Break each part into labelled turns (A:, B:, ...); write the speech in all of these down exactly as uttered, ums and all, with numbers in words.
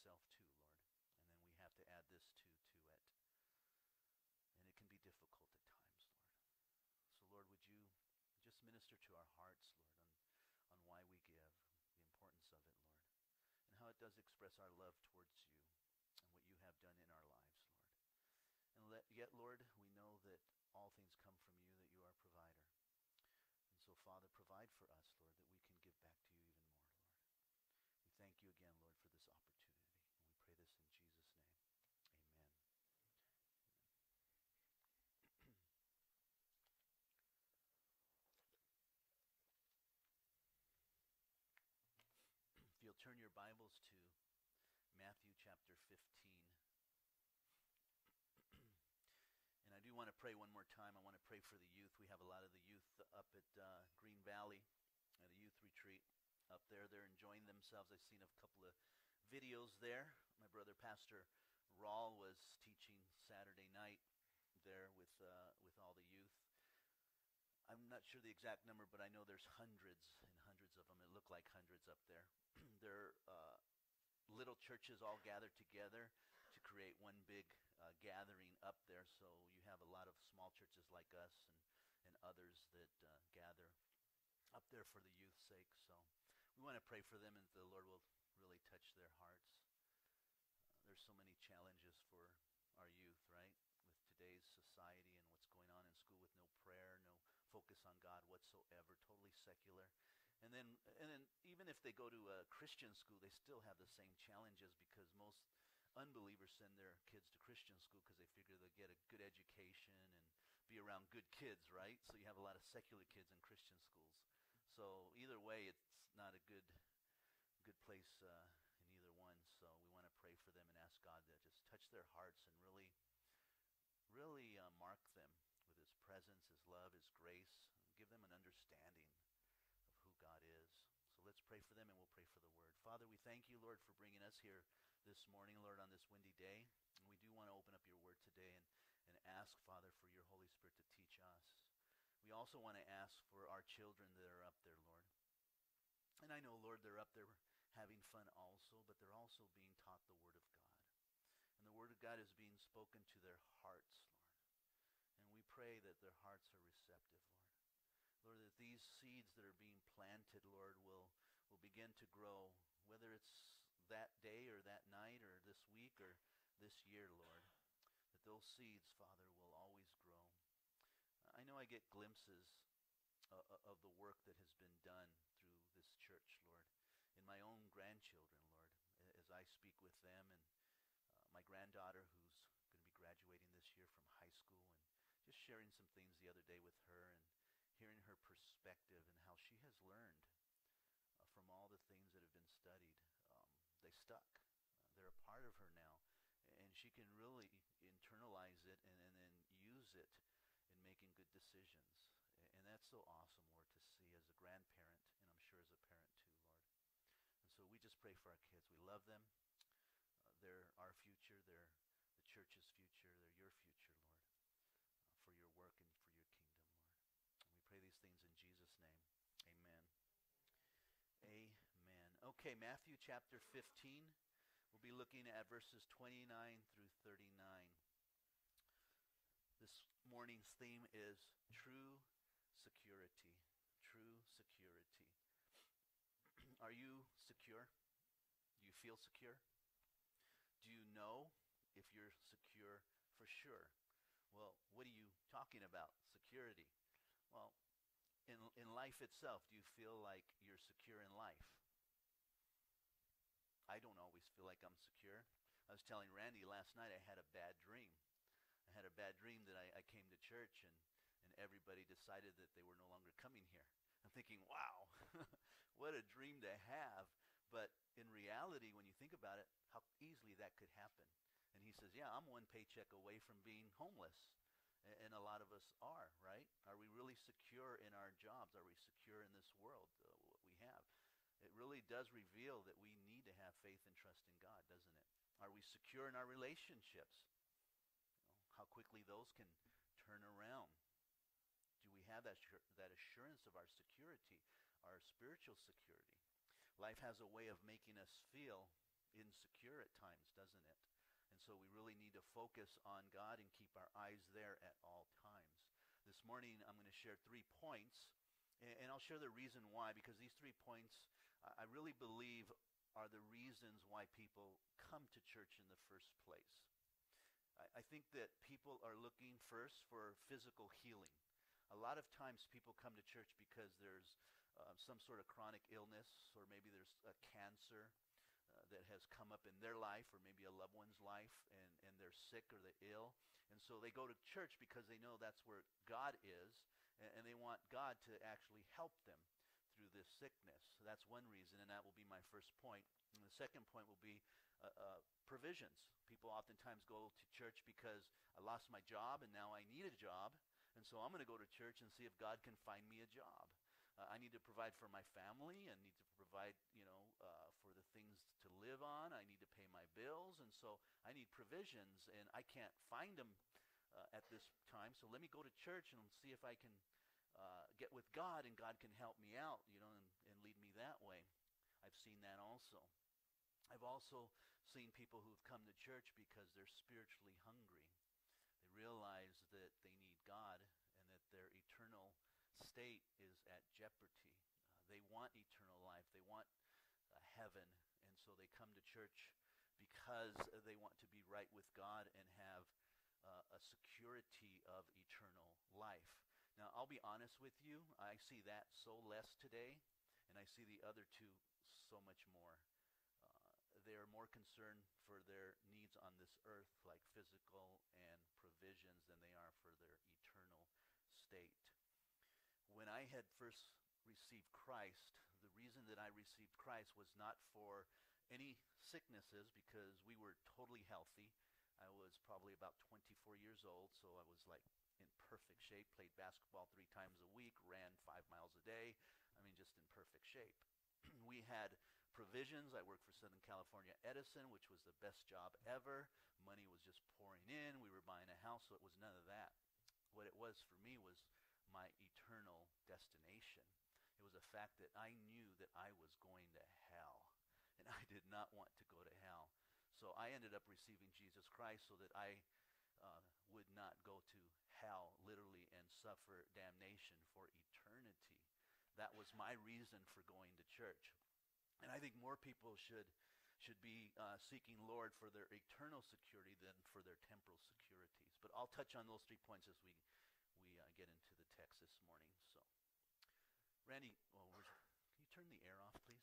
A: yourself too, Lord. And then we have to add this too to it. And it can be difficult at times, Lord. So, Lord, would you just minister to our hearts, Lord, on, on why we give, the importance of it, Lord, and how it does express our love towards you and what you have done in our lives, Lord. And let, yet, Lord, we know that all things come from you, that you are a provider. And so, Father, provide for us, Lord, that we can give back to you even more, Lord. We thank you again, Lord, for this opportunity. And we pray this in Jesus' name. Amen. If you'll turn your Bibles to Matthew chapter fifteen. And I do want to pray one more time. I want to pray for the youth. We have a lot of the youth up at uh, Green Valley at a youth retreat up there. They're enjoying themselves. I've seen a couple of videos there. My brother, Pastor Rawl, was teaching Saturday night there with uh, with all the youth. I'm not sure the exact number, but I know there's hundreds and hundreds of them. It look like hundreds up there. They're uh, little churches all gathered together to create one big uh, gathering up there. So you have a lot of small churches like us and, and others that uh, gather up there for the youth's sake. So we want to pray for them, and the Lord will really touch their hearts. Uh, there's so many challenges for our youth, right? With today's society and what's going on in school, with no prayer, no focus on God whatsoever, totally secular. And then, and then even if they go to a Christian school, they still have the same challenges, because most unbelievers send their kids to Christian school because they figure they'll get a good education and be around good kids, right? So you have a lot of secular kids in Christian schools. So either way, it's not a good good place uh, in either one. So we want to pray for them and ask God to just touch their hearts and really, really uh, mark them with his presence, his love, his grace, and give them an understanding of who God is. So let's pray for them, and we'll pray for the word. Father, we thank you, Lord, for bringing us here this morning, Lord, on this windy day. And we do want to open up your word today and, and ask, Father, for your Holy Spirit to teach us. We also want to ask for our children that are up there, Lord. And I know, Lord, they're up there having fun also, but they're also being taught the word of God. And the word of God is being spoken to their hearts, Lord. And we pray that their hearts are receptive, Lord. Lord, that these seeds that are being planted, Lord, will, will begin to grow, whether it's that day or that night or this week or this year, Lord, that those seeds, Father, will always grow. I know I get glimpses uh, of the work that has been done through this church, Lord, in my own grandchildren, Lord, as I speak with them, and uh, my granddaughter who's going to be graduating this year from high school, and just sharing some things the other day with her and hearing her perspective and how she has learned uh, from all the things that have been studied. Um, they stuck. Uh, they're a part of her now, and she can really internalize it and, and then use it in making good decisions. And that's so awesome, Lord, to see as a grandparent, and I'm sure as a parent too, Lord. And so we just pray for our kids. We love them. Uh, they're our future. They're the church's future. They're your future, Lord, uh, for your work and for your kingdom, Lord. And we pray these things in Jesus' name. Amen. Amen. Okay, Matthew chapter fifteen. We'll be looking at verses twenty-nine through thirty-nine. This morning's theme is true security. True security. Are you secure? Do you feel secure? Do you know if you're secure for sure? Well, what are you talking about? Security. Well, in in life itself, do you feel like you're secure in life? I don't always feel like I'm secure. I was telling Randy last night I had a bad dream. I had a bad dream that I, I came to church and, and everybody decided that they were no longer coming here. I'm thinking, wow, what a dream to have. But in reality, when you think about it, how easily that could happen. And he says, yeah, I'm one paycheck away from being homeless. And, and a lot of us are, right? Are we really secure in our jobs? Are we secure in this world, uh, what we have? It really does reveal that we need to have faith and trust in God, doesn't it? Are we secure in our relationships? You know, how quickly those can turn around. Do we have that, that assurance of our security, our spiritual security? Life has a way of making us feel insecure at times, doesn't it? And so we really need to focus on God and keep our eyes there at all times. This morning I'm going to share three points, and, and I'll share the reason why, because these three points uh, I really believe are the reasons why people come to church in the first place. I, I think that people are looking first for physical healing. A lot of times people come to church because there's uh, some sort of chronic illness, or maybe there's a cancer uh, that has come up in their life, or maybe a loved one's life, and, and they're sick or they're ill. And so they go to church because they know that's where God is, and, and they want God to actually help them through this sickness. So that's one reason, and that will be my first point. And the second point will be uh, uh, provisions. People oftentimes go to church because I lost my job and now I need a job, and so I'm going to go to church and see if God can find me a job. Uh, I need to provide for my family. I need to provide, you know, uh, for the things to live on. I need to pay my bills, and so I need provisions, and I can't find them uh, at this time. So let me go to church and see if I can uh, get with God, and God can help me out, you know, and, and lead me that way. I've seen that also. I've also seen people who've come to church because they're spiritually hungry. They realize that they need God and that their eternal state is at jeopardy. Uh, they want eternal life. They want uh, heaven. And so they come to church because uh, they want to be right with God and have uh, a security of eternal life. Now, I'll be honest with you. I see that so less today, and I see the other two so much more. Uh, they are more concerned for their needs on this earth, like physical and provisions, than they are for their eternal state. When I had first received Christ, the reason that I received Christ was not for any sicknesses, because we were totally healthy. I was probably about twenty-four years old, so I was like in perfect shape, played basketball three times a week, ran five miles a day. I mean, just in perfect shape. We had provisions. I worked for Southern California Edison, which was the best job ever. Money was just pouring in. We were buying a house, so it was none of that. What it was for me was my eternal destination. It was the fact that I knew that I was going to hell, and I did not want to go to hell. So I ended up receiving Jesus Christ so that I uh, would not go to hell, literally, and suffer damnation for eternity. That was my reason for going to church. And I think more people should should be uh, seeking Lord for their eternal security than for their temporal securities. But I'll touch on those three points as we we uh, get into the text this morning. So, Randy, well, where's, can you turn the air off, please?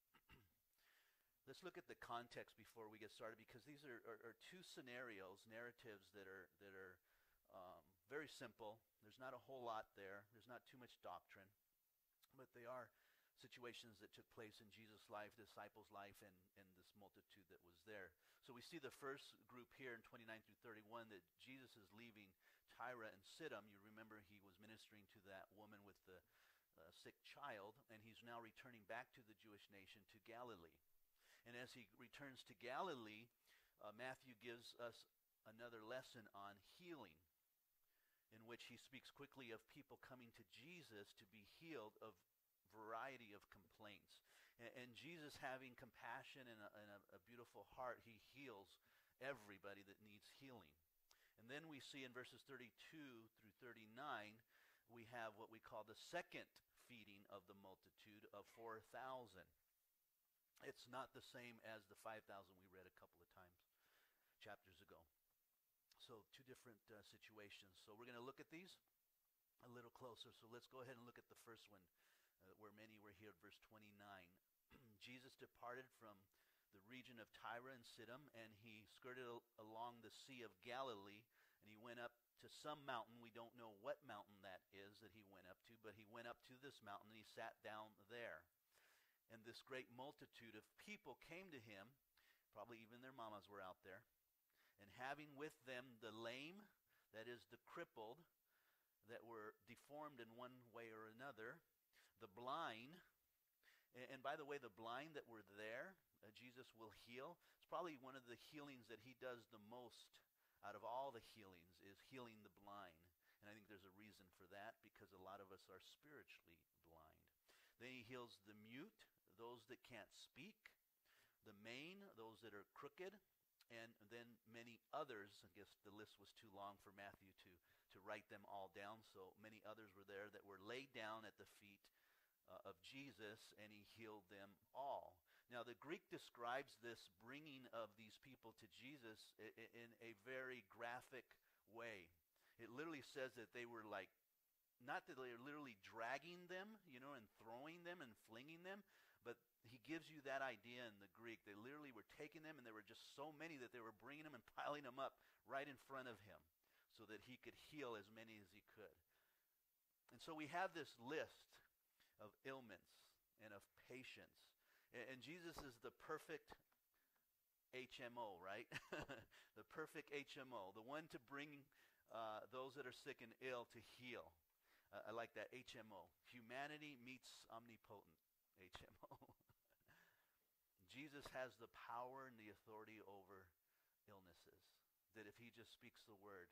A: Let's look at the context before we get started, because these are, are, are two scenarios, narratives that are that are um, very simple. There's not a whole lot there. There's not too much doctrine, but they are situations that took place in Jesus' life, disciples' life, and, and this multitude that was there. So we see the first group here in twenty-nine through thirty-one, that Jesus is leaving Tyre and Sidon. You remember he was ministering to that woman with the uh, sick child, and he's now returning back to the Jewish nation, to Galilee. And as he returns to Galilee, uh, Matthew gives us another lesson on healing, in which he speaks quickly of people coming to Jesus to be healed of variety of complaints. And, and Jesus, having compassion and, a, and a, a beautiful heart, he heals everybody that needs healing. And then we see in verses thirty-two through thirty-nine, we have what we call the second feeding of the multitude of four thousand. It's not the same as the five thousand we read a couple of times, chapters ago. So two different uh, situations. So we're going to look at these a little closer. So let's go ahead and look at the first one, uh, where many were healed, verse twenty-nine. Jesus departed from the region of Tyre and Sidon, and he skirted al- along the Sea of Galilee, and he went up to some mountain. We don't know what mountain that is that he went up to, but he went up to this mountain, and he sat down there. And this great multitude of people came to him, probably even their mamas were out there, and having with them the lame, that is the crippled, that were deformed in one way or another, the blind, and, and by the way, the blind that were there, uh, Jesus will heal. It's probably one of the healings that he does the most out of all the healings, is healing the blind. And I think there's a reason for that, because a lot of us are spiritually blind. Then he heals the mute, those that can't speak, the main, those that are crooked, and then many others. I guess the list was too long for Matthew to, to write them all down, so many others were there that were laid down at the feet uh, of Jesus, and he healed them all. Now, the Greek describes this bringing of these people to Jesus in, in a very graphic way. It literally says that they were like, not that they were literally dragging them, you know, and throwing them and flinging them, but he gives you that idea in the Greek. They literally were taking them, and there were just so many that they were bringing them and piling them up right in front of him so that he could heal as many as he could. And so we have this list of ailments and of patients. And, and Jesus is the perfect H M O, right? The perfect H M O, the one to bring uh, those that are sick and ill to heal. Uh, I like that, H M O. Humanity meets omnipotent, H M O. Jesus has the power and the authority over illnesses, that if he just speaks the word,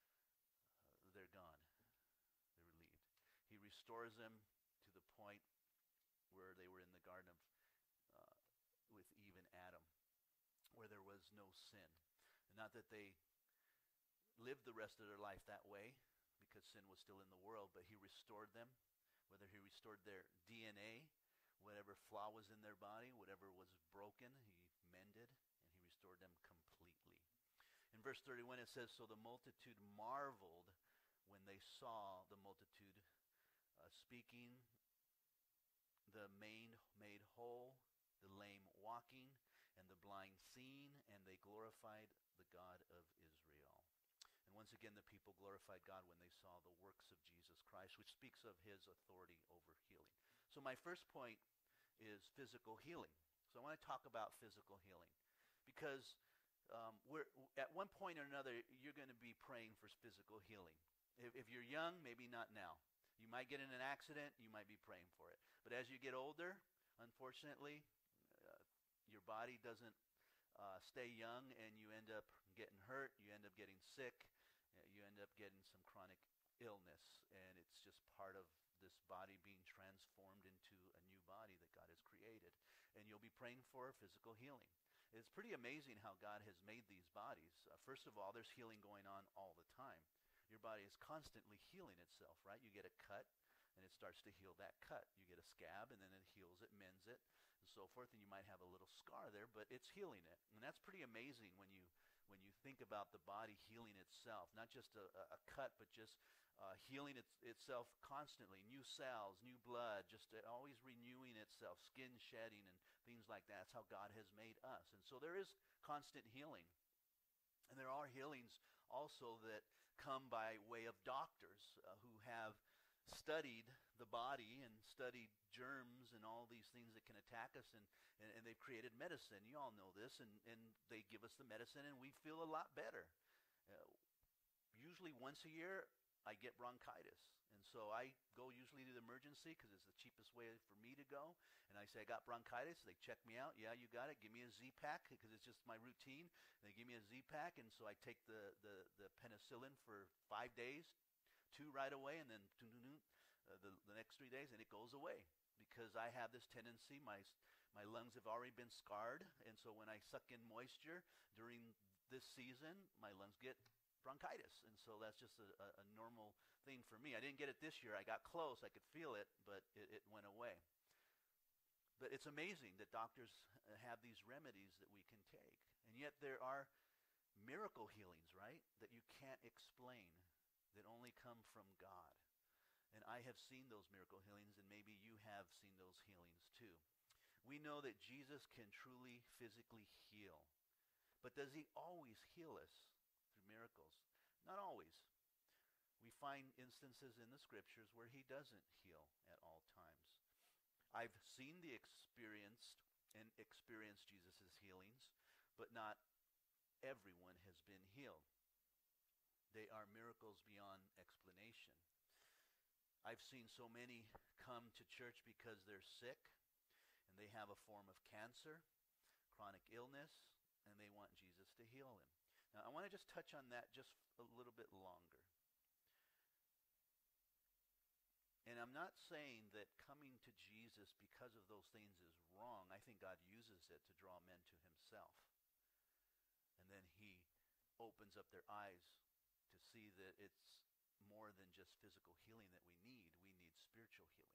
A: uh, they're gone. They're relieved. He restores them to the point where they were in the Garden of, uh, with Eve and Adam, where there was no sin. And not that they lived the rest of their life that way, because sin was still in the world, but he restored them, whether he restored their D N A, whatever flaw was in their body, whatever was broken, he mended, and he restored them completely. In verse thirty-one it says, so the multitude marveled when they saw the multitude uh, speaking, the maimed made whole, the lame walking, and the blind seeing, and they glorified the God of Israel. And once again, the people glorified God when they saw the works of Jesus Christ, which speaks of his authority over healing. So my first point is physical healing. So I want to talk about physical healing, because um, we're, at one point or another, you're going to be praying for physical healing. If, if you're young, maybe not now. You might get in an accident, you might be praying for it. But as you get older, unfortunately, uh, your body doesn't uh, stay young, and you end up getting hurt, you end up getting sick, uh, you end up getting some chronic illness, and it's just part of this body being transformed into a new body that God has created. And you'll be praying for physical healing. It's pretty amazing how God has made these bodies. Uh, first of all, there's healing going on all the time. Your body is constantly healing itself, right? You get a cut, and it starts to heal that cut. You get a scab, and then it heals it, mends it, and so forth, and you might have a little scar there, but it's healing it. And that's pretty amazing when you when you think about the body healing itself, not just a, a cut, but just uh, healing it, itself constantly, new cells, new blood, just uh, always renewing itself, skin shedding, and things like that. That's how God has made us. And so there is constant healing. And there are healings also that come by way of doctors uh, who have studied the body and studied germs and all these things that can attack us, and, and, and they've created medicine. You all know this, and, and they give us the medicine, and we feel a lot better. Uh, usually once a year, I get bronchitis, and so I go usually to the emergency because it's the cheapest way for me to go, and I say, I got bronchitis. They check me out. Yeah, you got it. Give me a Z-Pack because it's just my routine. They give me a Z-Pack, and so I take the, the, the penicillin for five days, two right away, and then uh, the, the next three days, and it goes away, because I have this tendency, my my lungs have already been scarred, and so when I suck in moisture during this season, my lungs get bronchitis, and so that's just a, a, a normal thing for me. I didn't get it this year. I got close. I could feel it, but it, it went away. But it's amazing that doctors have these remedies that we can take, and yet there are miracle healings, right, that you can't explain, that only come from God. And I have seen those miracle healings, and maybe you have seen those healings too. We know that Jesus can truly physically heal. But does he always heal us through miracles? Not always. We find instances in the scriptures where he doesn't heal at all times. I've seen the experienced and experienced Jesus' healings, but not everyone has been healed. They are miracles beyond explanation. I've seen so many come to church because they're sick, and they have a form of cancer, chronic illness, and they want Jesus to heal them. Now, I want to just touch on that just a little bit longer. And I'm not saying that coming to Jesus because of those things is wrong. I think God uses it to draw men to himself. And then he opens up their eyes to see that it's more than just physical healing that we need. We need spiritual healing.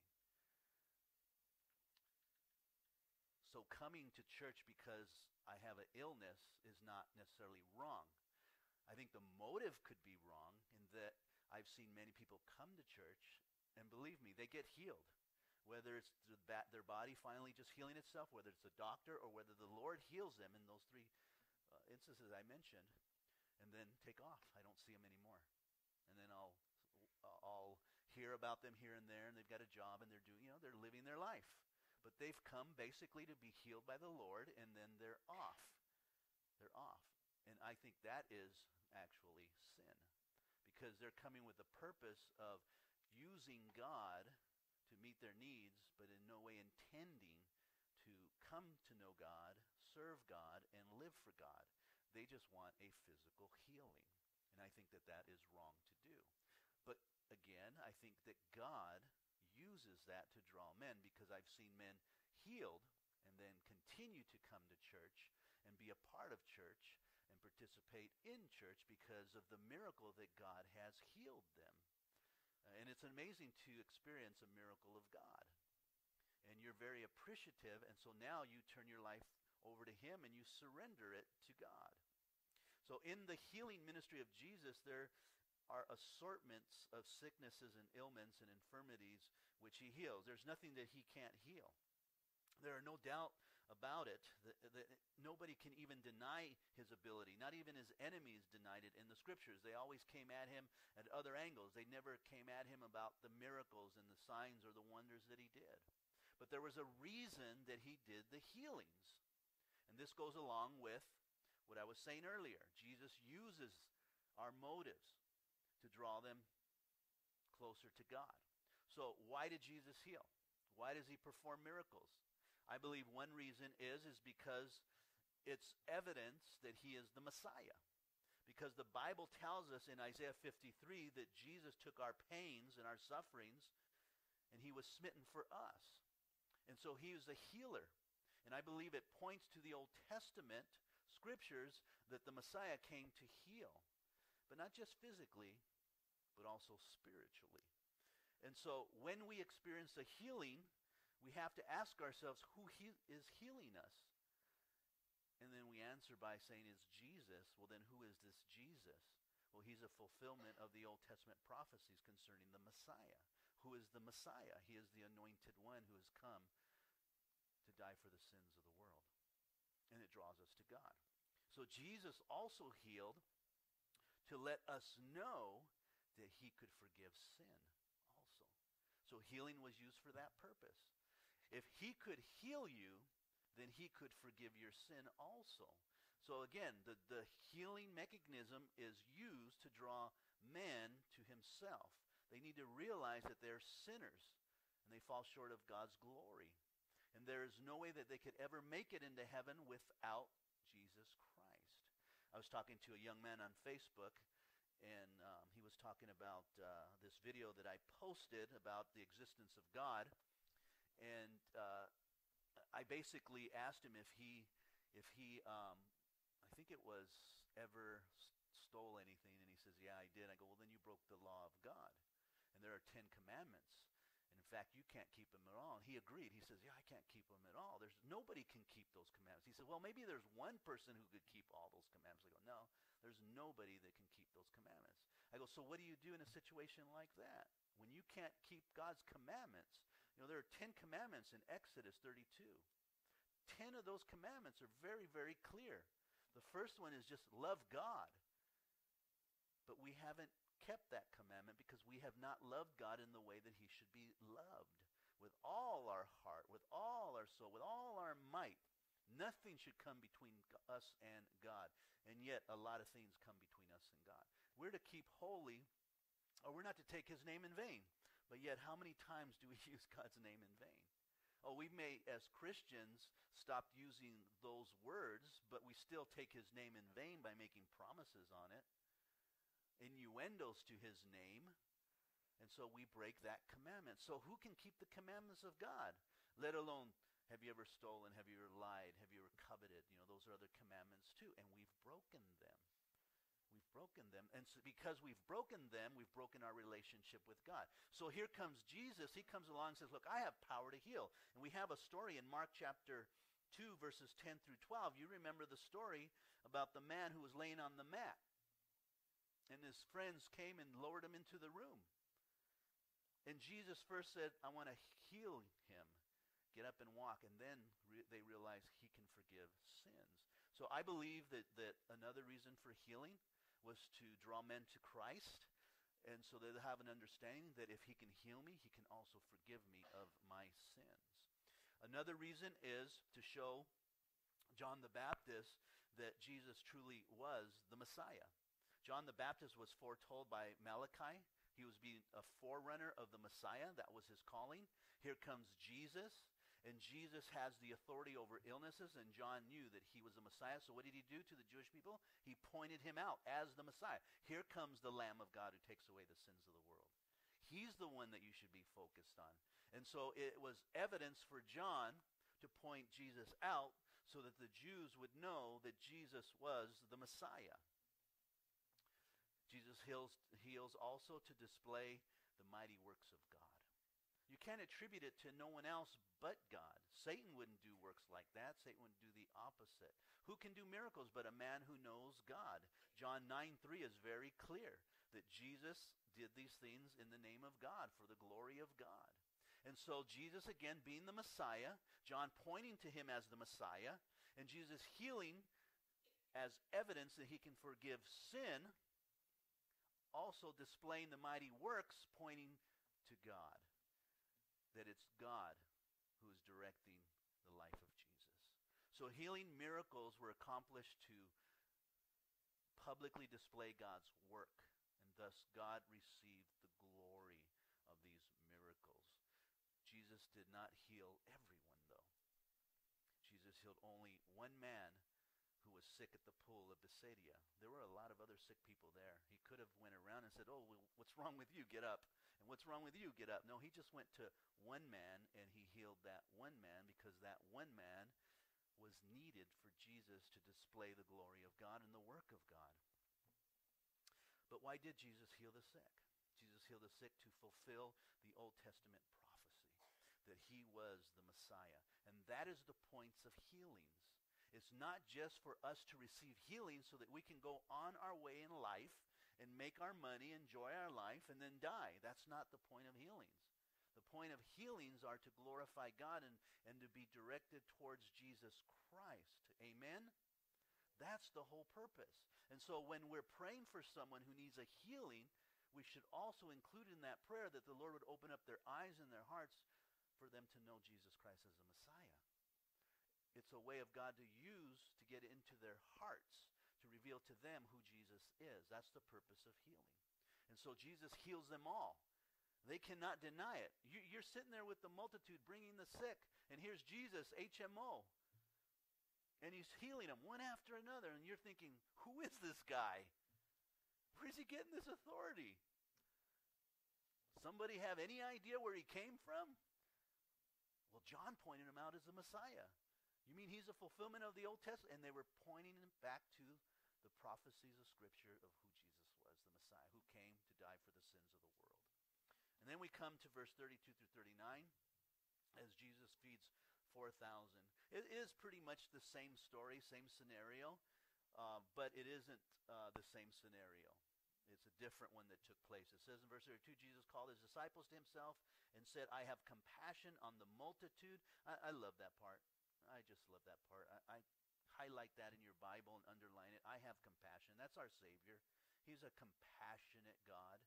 A: So coming to church because I have an illness is not necessarily wrong. I think the motive could be wrong in that I've seen many people come to church, and believe me, they get healed. Whether it's the ba- their body finally just healing itself, whether it's a doctor, or whether the Lord heals them in those three uh, instances I mentioned, and then take off. I don't see them anymore. And then I'll, uh, I'll hear about them here and there, and they've got a job, and they're doing, you know, they're living their life. But they've come basically to be healed by the Lord, and then they're off. They're off. And I think that is actually sin. Because they're coming with the purpose of using God to meet their needs, but in no way intending to come to know God, serve God, and live for God. They just want a physical healing. And I think that that is wrong to do. But again, I think that God uses that to draw men, because I've seen men healed and then continue to come to church and be a part of church and participate in church because of the miracle that God has healed them. Uh, and it's amazing to experience a miracle of God. And you're very appreciative, and so now you turn your life over to him and you surrender it to God. So in the healing ministry of Jesus, there are assortments of sicknesses and ailments and infirmities which he heals. There's nothing that he can't heal. There are no doubt about it that, that nobody can even deny his ability. Not even his enemies denied it in the scriptures. They always came at him at other angles. They never came at him about the miracles and the signs or the wonders that he did. But there was a reason that he did the healings. And this goes along with what I was saying earlier. Jesus uses our motives to draw them closer to God. So why did Jesus heal? Why does he perform miracles? I believe one reason is, is because it's evidence that he is the Messiah. Because the Bible tells us in Isaiah fifty-three that Jesus took our pains and our sufferings, and he was smitten for us. And so he is a healer. And I believe it points to the Old Testament scriptures that the Messiah came to heal. But not just physically, but also spiritually. And so when we experience a healing, we have to ask ourselves, who he is healing us? And then we answer by saying, it's Jesus. Well, then who is this Jesus? Well, he's a fulfillment of the Old Testament prophecies concerning the Messiah. Who is the Messiah? He is the anointed one who has come to die for the sins of the world. And it draws us to God. So Jesus also healed to let us know that he could forgive sin also. So healing was used for that purpose. If he could heal you, then he could forgive your sin also. So again, the, the healing mechanism is used to draw men to himself. They need to realize that they're sinners and they fall short of God's glory. And there is no way that they could ever make it into heaven without Jesus Christ. I was talking to a young man on Facebook, and um, he was talking about uh, this video that I posted about the existence of God. And uh, I basically asked him if he, if he, um, I think it was ever st- stole anything, and he says, yeah, I did. I go, well, then you broke the law of God. And there are Ten Commandments. And in fact, you can't keep them at all. And he agreed. He says, yeah, I can't keep them at all. There's nobody can keep those commandments. He said, well, maybe there's one person who could keep all those commandments. I go, no, there's nobody that can keep those commandments. I go, so what do you do in a situation like that? When you can't keep God's commandments? You know, there are ten commandments in Exodus thirty-two. Ten of those commandments are very, very clear. The first one is just love God. But we haven't kept that commandment because we have not loved God in the way that he should be loved. With all our heart, with all our soul, with all our might. Nothing should come between us and God. And yet a lot of things come between us and God. We're to keep holy, or we're not to take his name in vain. But yet how many times do we use God's name in vain? Oh, we may, as Christians, stop using those words, but we still take his name in vain by making promises on it, innuendos to his name, and so we break that commandment. So who can keep the commandments of God, let alone Have you ever stolen? Have you ever lied? Have you ever coveted? You know, those are other commandments too, and we've broken them. We've broken them, and so because we've broken them, we've broken our relationship with God. So here comes Jesus. He comes along and says, look, I have power to heal. And we have a story in Mark chapter two, verses ten through twelve. You remember the story about the man who was laying on the mat, and his friends came and lowered him into the room. And Jesus first said, I want to heal him. Get up and walk. And then re- they realized he can forgive sins. So I believe that, that another reason for healing was to draw men to Christ, and so they have an understanding that if he can heal me, he can also forgive me of my sins. Another reason is to show John the Baptist that Jesus truly was the Messiah. John the Baptist was foretold by Malachi. He was being a forerunner of the Messiah. That was his calling. Here comes Jesus. And Jesus has the authority over illnesses, and John knew that he was the Messiah. So what did he do to the Jewish people? He pointed him out as the Messiah. Here comes the Lamb of God who takes away the sins of the world. He's the one that you should be focused on. And so it was evidence for John to point Jesus out so that the Jews would know that Jesus was the Messiah. Jesus heals, heals also to display the mighty works of God. You can't attribute it to no one else but God. Satan wouldn't do works like that. Satan would do the opposite. Who can do miracles but a man who knows God? John nine three is very clear that Jesus did these things in the name of God for the glory of God. And so Jesus, again, being the Messiah, John pointing to him as the Messiah, and Jesus healing as evidence that he can forgive sin, also displaying the mighty works pointing to God. That it's God who is directing the life of Jesus. So healing miracles were accomplished to publicly display God's work, and thus God received the glory of these miracles. Jesus did not heal everyone, though. Jesus healed only one man who was sick at the pool of Bethsaida. There were a lot of other sick people there. He could have went around and said, oh, well, what's wrong with you? Get up. And what's wrong with you? Get up. No, he just went to one man, and he healed that one man because that one man was needed for Jesus to display the glory of God and the work of God. But why did Jesus heal the sick? Jesus healed the sick to fulfill the Old Testament prophecy that he was the Messiah. And that is the points of healings. It's not just for us to receive healing so that we can go on our way in life and make our money, enjoy our life, and then die. That's not the point of healings. The point of healings are to glorify God and, and to be directed towards Jesus Christ. Amen? That's the whole purpose. And so when we're praying for someone who needs a healing, we should also include in that prayer that the Lord would open up their eyes and their hearts for them to know Jesus Christ as the Messiah. It's a way of God to use to get into their hearts, to reveal to them who Jesus is. That's the purpose of healing. And so Jesus heals them all. They cannot deny it. You, you're sitting there with the multitude bringing the sick, and here's Jesus, H M O, and he's healing them one after another, and you're thinking, who is this guy? Where's he getting this authority? Somebody have any idea where he came from? Well, John pointed him out as the Messiah. You mean he's a fulfillment of the Old Testament? And they were pointing him back to the prophecies of Scripture of who Jesus was, the Messiah, who came to die for the sins of the world. And then we come to verse thirty-two through thirty-nine, as Jesus feeds four thousand. It is pretty much the same story, same scenario, uh, but it isn't uh, the same scenario. It's a different one that took place. It says in verse thirty-two, Jesus called his disciples to himself and said, I have compassion on the multitude. I, I love that part. I just love that part. I, I highlight that in your Bible and underline it. I have compassion. That's our Savior. He's a compassionate God.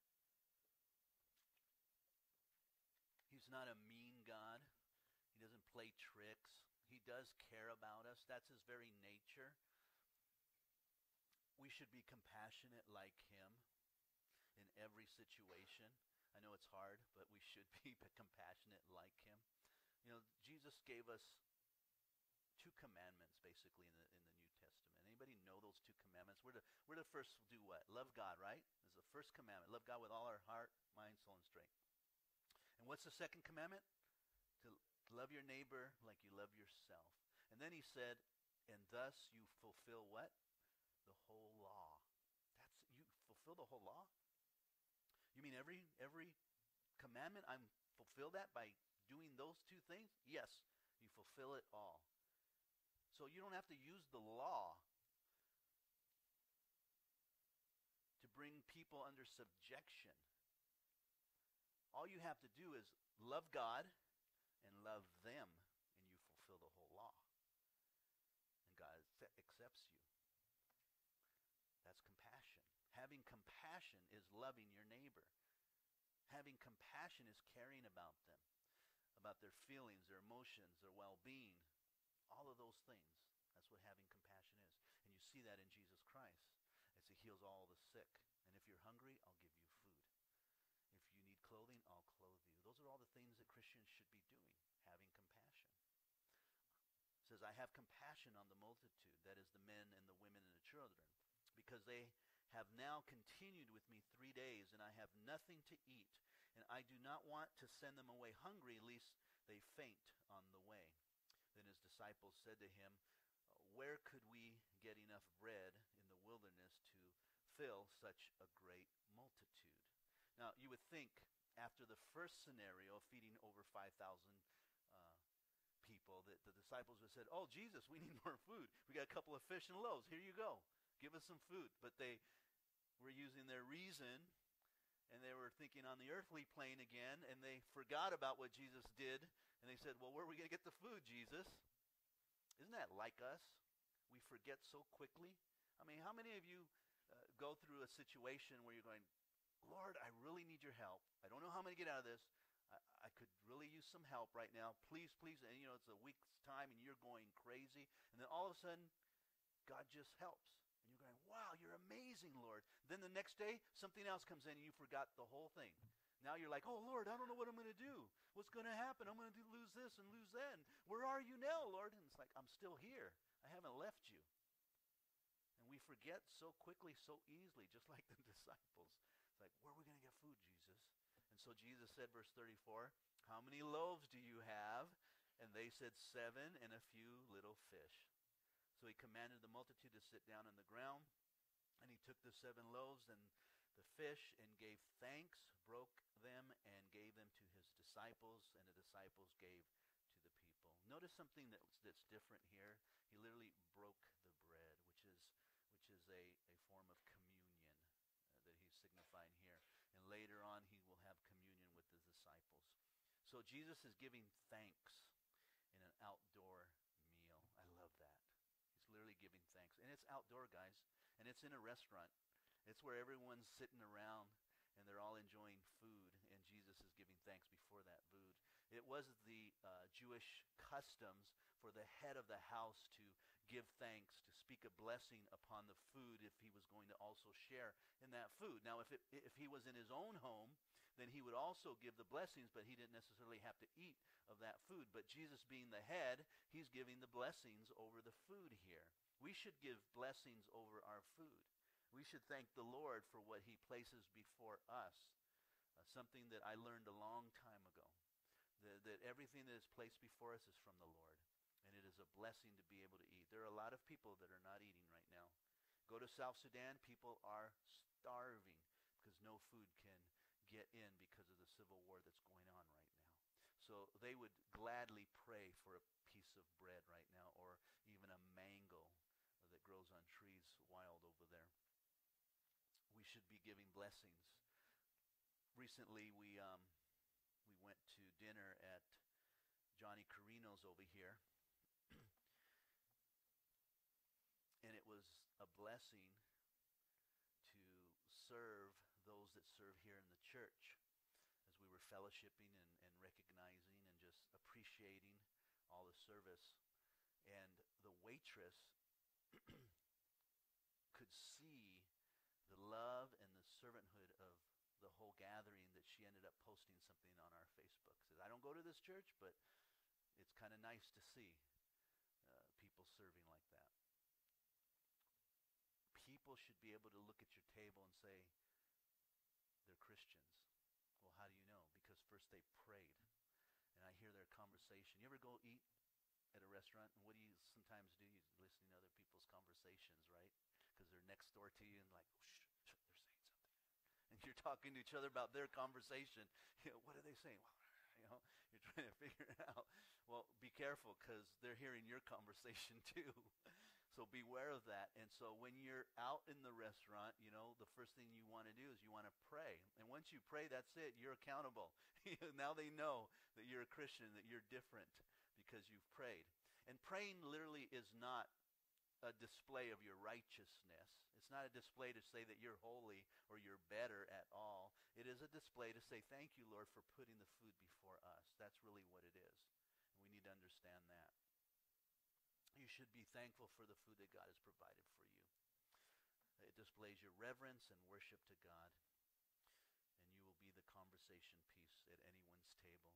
A: He's not a mean God. He doesn't play tricks. He does care about us. That's his very nature. We should be compassionate like him in every situation. I know it's hard, but we should be compassionate like him. You know, Jesus gave us two commandments basically in the in the New Testament. Anybody know those two commandments? We're to we're to first do what? Love God, right? This is the first commandment. Love God with all our heart, mind, soul, and strength. And what's the second commandment? To Love your neighbor like you love yourself. And then he said, and thus you fulfill what? The whole law. That's, you fulfill the whole law? You mean every every commandment, I'm fulfill that by doing those two things? Yes, you fulfill it all. So you don't have to use the law to bring people under subjection. All you have to do is love God and love them, and you fulfill the whole law. And God accepts you. That's compassion. Having compassion is loving your neighbor. Having compassion is caring about them, about their feelings, their emotions, their well-being, all of those things. That's what having compassion is. And you see that in Jesus Christ as he heals all the sick. And if you're hungry, I'll give you food. If you need clothing, I'll clothe you. Those are all the things that Christians should be doing, having compassion. It says, I have compassion on the multitude, that is the men and the women and the children, because they have now continued with me three days, and I have nothing to eat. And I do not want to send them away hungry, lest they faint on the way. Then his disciples said to him, where could we get enough bread in the wilderness to fill such a great multitude? Now, you would think after the first scenario of feeding over five thousand uh, people that the disciples would have said, oh, Jesus, we need more food. We got a couple of fish and loaves. Here you go. Give us some food. But they were using their reason, and they were thinking on the earthly plane again, and they forgot about what Jesus did, and they said, well, where are we going to get the food, Jesus? Isn't that like us? We forget so quickly. I mean, how many of you uh, go through a situation where you're going, Lord, I really need your help. I don't know how I'm going to get out of this. I, I could really use some help right now. Please, please. And, you know, it's a week's time, and you're going crazy. And then all of a sudden, God just helps. And you're going, wow, you're amazing, Lord. Then the next day, something else comes in, and you forgot the whole thing. Now you're like, oh, Lord, I don't know what I'm going to do. What's going to happen? I'm going to lose this and lose that. And where are you now, Lord? And it's like, I'm still here. I haven't left you. And we forget so quickly, so easily, just like the disciples. It's like, where are we going to get food, Jesus? And so Jesus said, verse thirty-four, how many loaves do you have? And they said, seven and a few little fish. So he commanded the multitude to sit down on the ground. And he took the seven loaves and the fish and gave thanks, broke them, and gave them to his disciples, and the disciples gave to the people. Notice something that's, that's different here. He literally broke the bread, which is which is a, a form of communion uh, that he's signifying here. And later on, he will have communion with his disciples. So Jesus is giving thanks in an outdoor meal. I love that. He's literally giving thanks. And it's outdoor, guys. And it's in a restaurant. It's where everyone's sitting around and they're all enjoying food, and Jesus is giving thanks before that food. It was the uh, Jewish customs for the head of the house to give thanks, to speak a blessing upon the food if he was going to also share in that food. Now, if it, if he was in his own home, then he would also give the blessings, but he didn't necessarily have to eat of that food. But Jesus being the head, he's giving the blessings over the food here. We should give blessings over our food. We should thank the Lord for what he places before us. Uh, something that I learned a long time ago. The, that everything that is placed before us is from the Lord. And it is a blessing to be able to eat. There are a lot of people that are not eating right now. Go to South Sudan, people are starving because no food can get in because of the civil war that's going on right now. So they would gladly pray for a piece of bread right now, or even a mango that grows on trees wild over there. We should be giving blessings. Recently, we um, we went to dinner at Johnny Carino's over here, and it was a blessing to serve those that serve here in the church as we were fellowshipping and, and recognizing and just appreciating all the service. And the waitress could see the love and the servanthood of the whole gathering that she ended up posting something on our Facebook. Says, I don't go to this church, but it's kind of nice to see uh, people serving like that. People should be able to look at your table and say, they're Christians. Well, how do you know? Because first they prayed. and I hear their conversation. You ever go eat at a restaurant, and what do you sometimes do? You listen to other people's conversations, right? Because they're next door to you, and like, oh, shh, shh, they're saying something. And you're talking to each other about their conversation. You know, what are they saying? Well, you know, you're trying to figure it out. Well, be careful, because they're hearing your conversation too. So beware of that. And so when you're out in the restaurant, you know, the first thing you want to do is you want to pray. And once you pray, that's it. You're accountable. Now they know that you're a Christian, that you're different because you've prayed. And praying literally is not a display of your righteousness. It's not a display to say that you're holy or you're better at all. It is a display to say, thank you, Lord, for putting the food before us. That's really what it is. And we need to understand that. You should be thankful for the food that God has provided for you. It displays your reverence and worship to God, and you will be the conversation piece at anyone's table.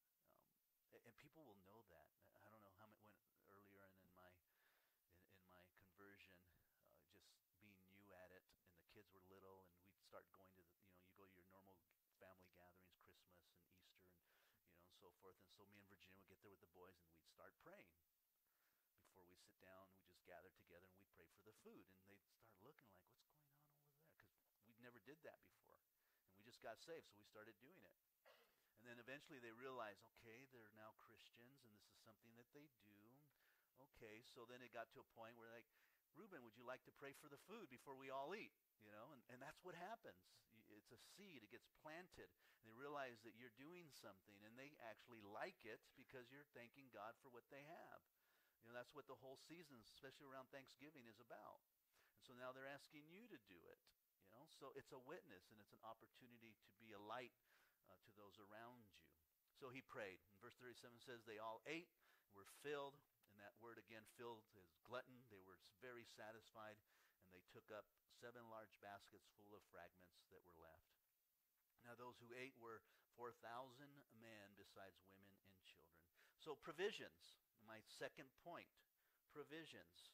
A: Um, and people will know that. I don't know how many, when earlier in, in my in, in my conversion, uh, just being new at it, and the kids were little, and we'd start going to the, you know, you go to your normal family gatherings, Christmas and Easter, and you know, and so forth. And so me and Virginia would get there with the boys, and we'd start praying. Before we sit down, we just gather together and we pray for the food. And they'd start looking like, what's going on over there? Because we never did that before. And we just got saved, so we started doing it. And then eventually they realized, okay, they're now Christians, and this is something that they do. Okay, so then it got to a point where like, Reuben, would you like to pray for the food before we all eat? You know, and, and that's what happens. It's a seed. It gets planted. And they realize that you're doing something, and they actually like it because you're thanking God for what they have. You know, that's what the whole season, especially around Thanksgiving, is about. And so now they're asking you to do it. You know, so it's a witness, and it's an opportunity to be a light uh, to those around you. So he prayed. And verse thirty-seven says, they all ate, were filled, and that word again, filled, is glutton. They were very satisfied, and they took up seven large baskets full of fragments that were left. Now those who ate were four thousand men, besides women and children. So provisions. My second point, provisions.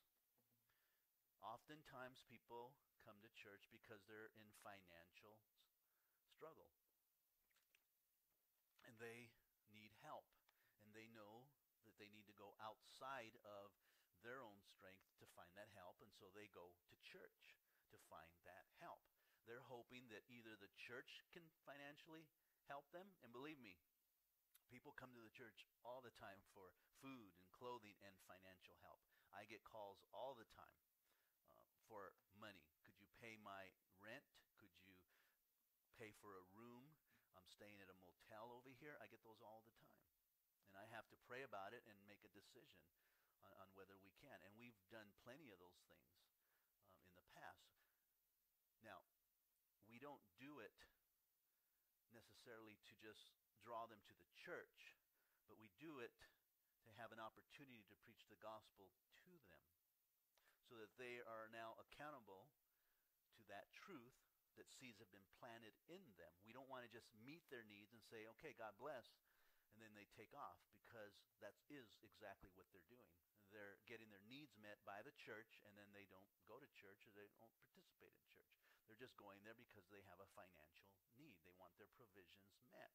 A: Oftentimes people come to church because they're in financial struggle. And they need help. And they know that they need to go outside of their own strength to find that help. And so they go to church to find that help. They're hoping that either the church can financially help them. And believe me, people come to the church all the time for food and clothing and financial help. I get calls all the time uh, for money. Could you pay my rent? Could you pay for a room? I'm staying at a motel over here. I get those all the time. And I have to pray about it and make a decision on, on whether we can. And we've done plenty of those things um, in the past. Now, we don't do it necessarily to just draw them to the church, but we do it to have an opportunity to preach the gospel to them so that they are now accountable to that truth that seeds have been planted in them. We don't want to just meet their needs and say, okay, God bless, and then they take off, because that is exactly what they're doing. They're getting their needs met by the church, and then they don't go to church or they don't participate in church. They're just going there because they have a financial need. They want their provisions met.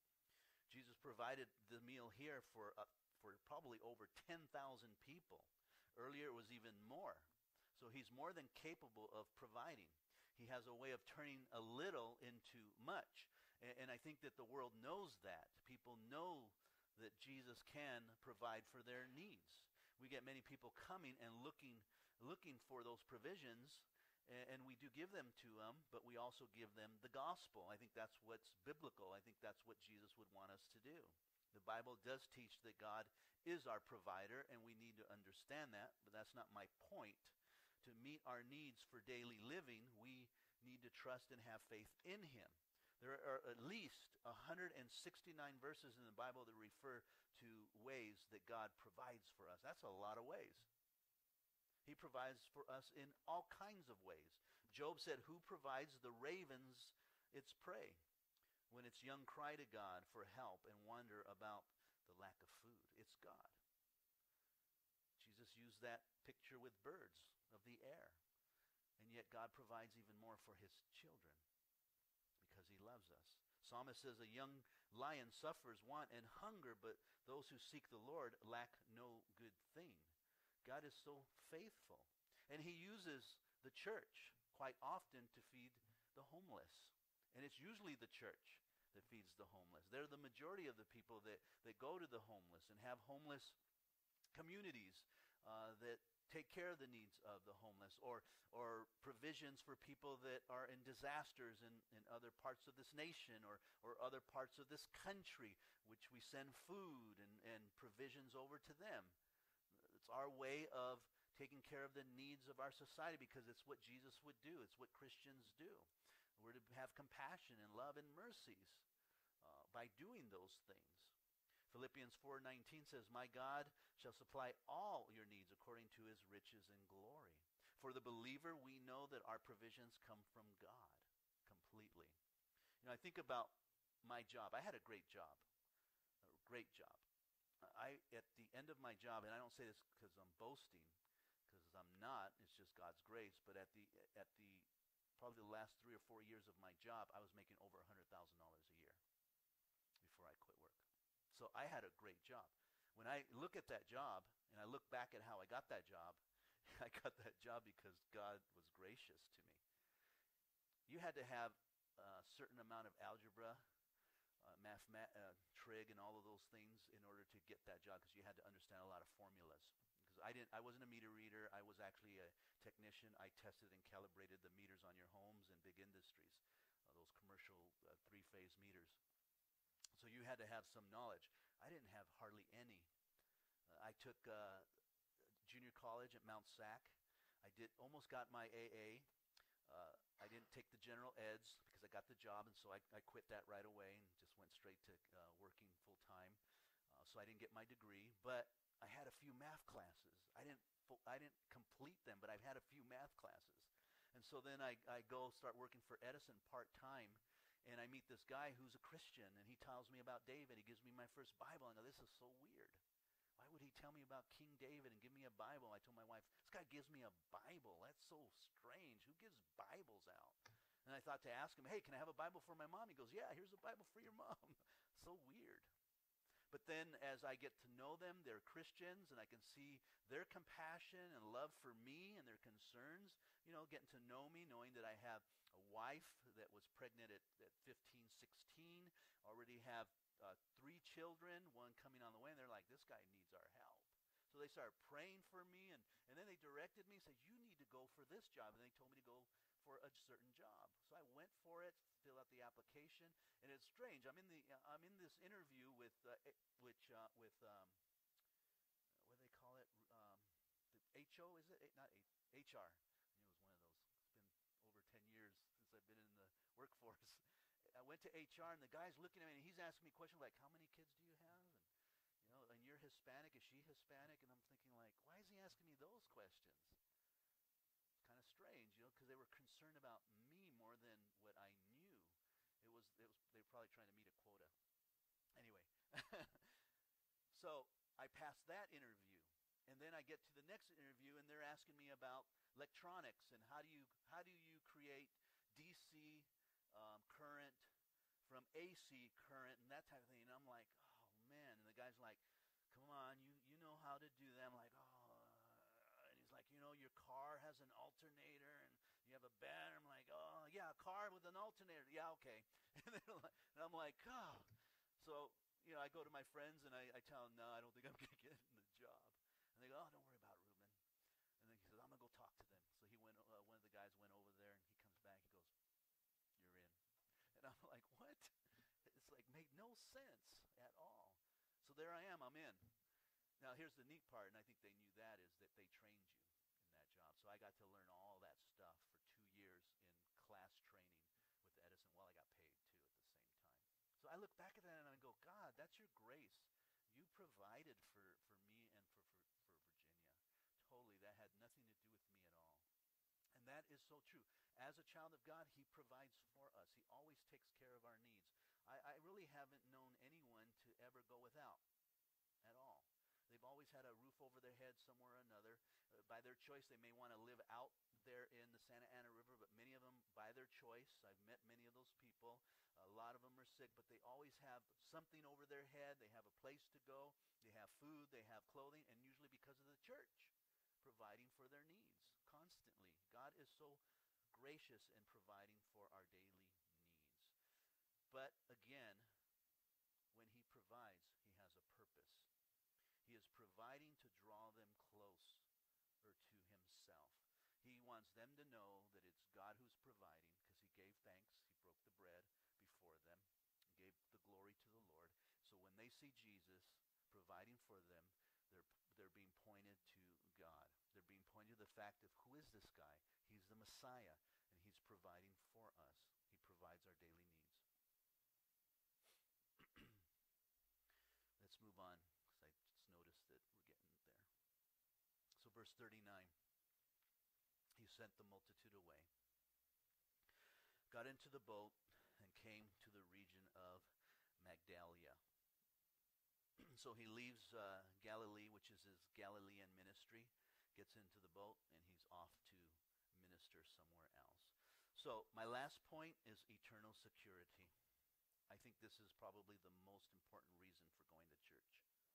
A: Jesus provided the meal here for uh, for probably over ten thousand people. Earlier it was even more. So he's more than capable of providing. He has a way of turning a little into much. And, and I think that the world knows that. People know that Jesus can provide for their needs. We get many people coming and looking looking for those provisions, and, and we do give them to them, but we also give them the gospel. I think that's what's biblical. I think that's what Jesus would want us to do. The Bible does teach that God is our provider, and we need to understand that, but that's not my point. To meet our needs for daily living, we need to trust and have faith in him. There are at least one hundred sixty-nine verses in the Bible that refer to ways that God provides for us. That's a lot of ways. He provides for us in all kinds of ways. Job said, who provides the ravens its prey when its young cry to God for help and wonder about the lack of food? It's God. Jesus used that picture with birds of the air. And yet God provides even more for his children because he loves us. Psalmist says, a young lion suffers want and hunger, but those who seek the Lord lack no good thing. God is so faithful. And he uses the church quite often to feed the homeless. And it's usually the church that feeds the homeless. They're the majority of the people that, that go to the homeless and have homeless communities uh, that take care of the needs of the homeless, or or provisions for people that are in disasters in, in other parts of this nation, or, or other parts of this country, which we send food and, and provisions over to them. It's our way of taking care of the needs of our society, because it's what Jesus would do. It's what Christians do. We're to have compassion and love and mercies uh, by doing those things. Philippians four nineteen says, "My God shall supply all your needs according to his riches and glory." For the believer, we know that our provisions come from God completely. You know, I think about my job. I had a great job, a great job. I, at the end of my job, and I don't say this because I'm boasting, because I'm not, it's just God's grace, but at the, at the, probably the last three or four years of my job, I was making over one hundred thousand dollars a year before I quit work. So I had a great job. When I look at that job, and I look back at how I got that job, I got that job because God was gracious to me. You had to have a certain amount of algebra, uh, math, uh, trig, and all of those things in order to get that job, because you had to understand a lot of formulas. Because I didn't, I wasn't a meter reader. I was actually a technician. I tested and calibrated the meters on your homes and big industries, uh, those commercial uh, three-phase meters. So you had to have some knowledge. I didn't have hardly any. Uh, I took uh, junior college at Mount Sac. I did almost got my A A. Uh, I didn't take the general eds because I got the job, and so I, I quit that right away and just went straight to uh, working full time. Uh, so I didn't get my degree, but I had a few math classes. I didn't I didn't complete them, but I've had a few math classes. And so then I, I go start working for Edison part time. And I meet this guy who's a Christian, and he tells me about David. He gives me my first Bible. I go, this is so weird. Why would he tell me about King David and give me a Bible? I told my wife, this guy gives me a Bible. That's so strange. Who gives Bibles out? And I thought to ask him, hey, can I have a Bible for my mom? He goes, yeah, here's a Bible for your mom. So weird. But then as I get to know them, they're Christians, and I can see their compassion and love for me and their concerns, you know, getting to know me, knowing that I have a wife that was pregnant at, at fifteen, sixteen, already have uh, three children, one coming on the way, and they're like, this guy needs our help. So they started praying for me, and, and then they directed me and said, you need to go for this job. And they told me to go for a certain job. So I went for it, fill out the application, and it's strange. I'm in the uh, I'm in this interview with uh, which uh, with um, what do they call it? Um, the H O, is it? Not H R. I knew it was one of those. It's been over ten years since I've been in the workforce. I went to H R, and the guy's looking at me, and he's asking me questions like, how many kids do you have? And, you know, and you're Hispanic. Is she Hispanic? And I'm thinking, like, why is he asking me those questions? It's kind of strange, you know, because they were concerned about me more than what I knew. It was, it was, they were probably trying to meet a quota. Anyway, so I passed that interview, and then I get to the next interview, and they're asking me about electronics and how do you how do you create D C um, current from A C current and that type of thing. And I'm like, oh man. And the guy's like, come on, you you know how to do that. I'm like, oh. And he's like, you know, your car has an alternator and you have a battery. I'm like, oh yeah, a car with an alternator. Yeah, okay. And, they're like, and I'm like, oh. So you know, I go to my friends and I, I tell them, no, I don't think I'm gonna get in the job. And they go, oh, don't worry about Ruben. And then he says, I'm gonna go talk to them. So he went. Uh, one of the guys went over there, and he comes back. He goes, "You're in." And I'm like, "What?" It's like made no sense at all. So there I am. I'm in. Now here's the neat part, and I think they knew that is that they trained you in that job. So I got to learn all that stuff for two years in class training with Edison while I got paid too at the same time. So I look back at that and I go, God, that's your grace. You provided for for me and for for, for Virginia. Totally, that had nothing to do with me at all. And that is so true. As a child of God, he provides for us. He always takes care of our needs. I, I really haven't known anyone to ever go without at all. They've always had a roof over their head somewhere or another. Uh, by their choice, they may want to live out there in the Santa Ana River, but many of them by their choice. I've met many of those people. A lot of them are sick, but they always have something over their head. They have a place to go. They have food. They have clothing, and usually because of the church providing for their needs constantly. God is so gracious in providing for our daily needs. But again, when he provides, he has a purpose. He is providing to draw them closer to himself. He wants them to know that it's God who's providing, because he gave thanks. He broke the bread before them, gave the glory to the Lord. So when they see Jesus providing for them, they're they're being pointed to God. They're being pointed to the fact of, who is this guy? He's the Messiah, and he's providing for us. He provides our daily needs. Let's move on, because I just noticed that we're getting there. So verse thirty-nine, he sent the multitude away, got into the boat, and came to the region of Magdalia. So he leaves uh, Galilee, which is his Galilean ministry, gets into the boat, and he's off to minister somewhere else. So my last point is eternal security. I think this is probably the most important reason for going to church.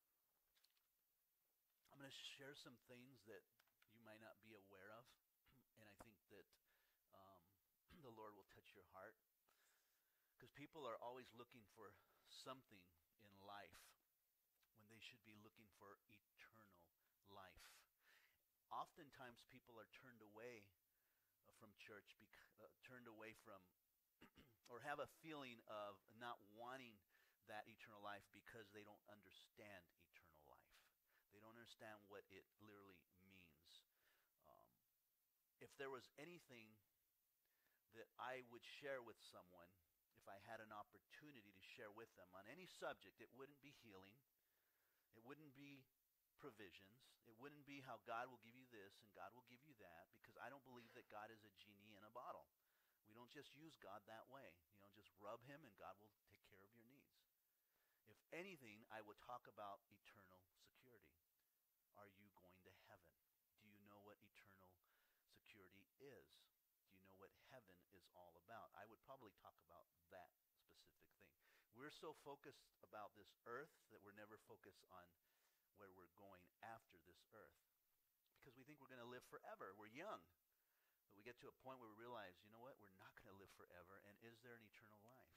A: I'm going to share some things that you might not be aware of, and I think that um, the Lord will touch your heart, because people are always looking for something in life when they should be looking for eternal life. Oftentimes people are turned away uh, from church, bec- uh, turned away from or have a feeling of not wanting that eternal life because they don't understand eternal life. They don't understand what it literally means. Um, if there was anything that I would share with someone, if I had an opportunity to share with them on any subject, it wouldn't be healing. It wouldn't be provisions. It wouldn't be how God will give you this and God will give you that, because I don't believe that God is a genie in a bottle. We don't just use God that way. You know, just rub him and God will take care of your needs. If anything, I would talk about eternal security. Are you going to heaven? Do you know what eternal security is? Do you know what heaven is all about? I would probably talk about that specific thing. We're so focused about this earth that we're never focused on where we're going after this earth, because we think we're going to live forever. We're young. But we get to a point where we realize, you know what, we're not going to live forever, and is there an eternal life?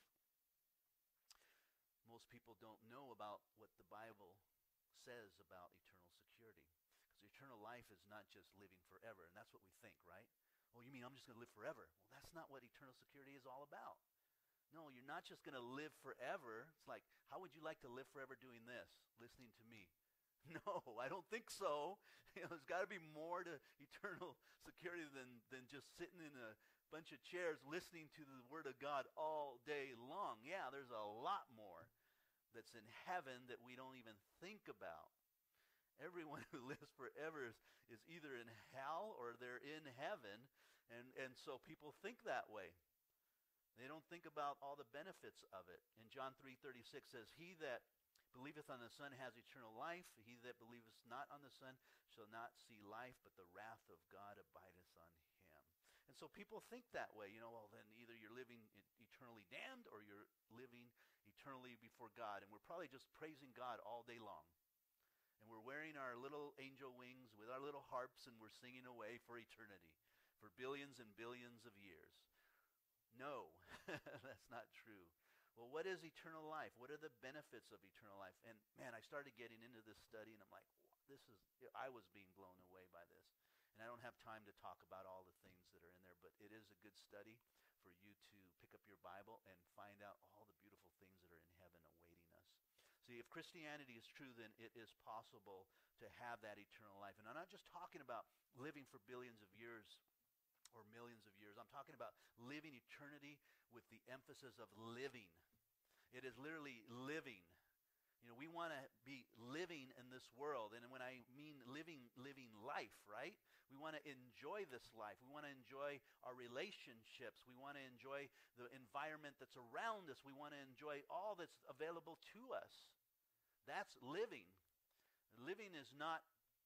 A: Most people don't know about what the Bible says about eternal security, because eternal life is not just living forever, and that's what we think, right? Oh, you mean I'm just going to live forever? Well, that's not what eternal security is all about. No, you're not just going to live forever. It's like, how would you like to live forever doing this, listening to me? No, I don't think so. You know, there's got to be more to eternal security than, than just sitting in a bunch of chairs listening to the Word of God all day long. Yeah, there's a lot more that's in heaven that we don't even think about. Everyone who lives forever is, is either in hell or they're in heaven, and, and so people think that way. They don't think about all the benefits of it. And John three thirty-six says, he that believeth on the Son has eternal life. He that believeth not on the Son shall not see life, but the wrath of God abideth on him. And so people think that way. You know, well, then either you're living eternally damned or you're living eternally before God. And we're probably just praising God all day long. And we're wearing our little angel wings with our little harps, and we're singing away for eternity, for billions and billions of years. No, that's not true. Well, what is eternal life? What are the benefits of eternal life? And man, I started getting into this study, and I'm like, this is, I was being blown away by this. And I don't have time to talk about all the things that are in there, but it is a good study for you to pick up your Bible and find out all the beautiful things that are in heaven awaiting us. See, if Christianity is true, then it is possible to have that eternal life. And I'm not just talking about living for billions of years or millions of years. I'm talking about living eternity with the emphasis of living. It is literally living. You know, we want to be living in this world. And when I mean living, living life, right? We want to enjoy this life. We want to enjoy our relationships. We want to enjoy the environment that's around us. We want to enjoy all that's available to us. That's living. Living is not